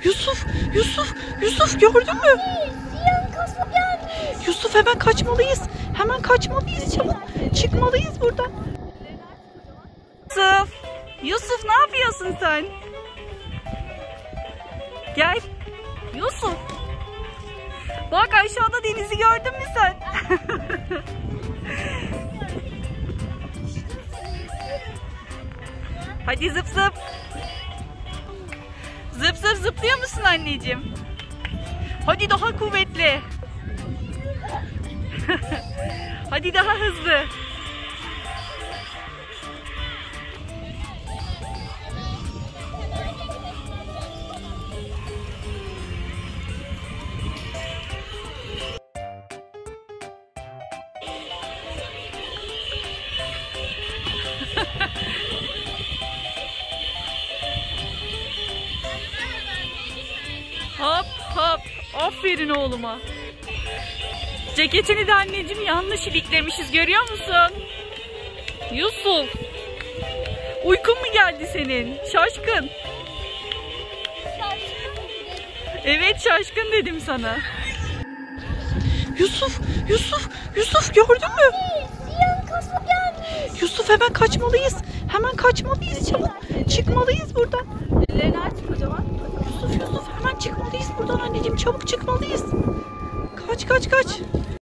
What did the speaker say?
Yusuf, Yusuf, Yusuf gördün mü? Siyah kaslı gelmiş. Yusuf hemen kaçmalıyız. Hemen kaçmalıyız çabuk. Çıkmalıyız buradan. Yusuf, Yusuf ne yapıyorsun sen? Gel. Yusuf. Bak aşağıda denizi gördün mü sen? Hadi zıp zıp. Zıp zıp zıplıyor musun anneciğim? Hadi daha kuvvetli. Hadi daha hızlı. Hop hop. Aferin oğluma. Ceketini de anneciğim yanlış iliklemişiz, görüyor musun? Yusuf. Uykun mu geldi senin? Şaşkın. Evet şaşkın dedim sana. Yusuf, Yusuf, Yusuf gördün mü? Siyah kaslı gelmiş. Yusuf hemen kaçmalıyız. Hemen kaçmalıyız çabuk. Çıkmalıyız buradan. Ellerini aç kocaman. Yusuf, Yusuf hemen çıkmalıyız buradan anneciğim. Çabuk çıkmalıyız. Kaç kaç kaç.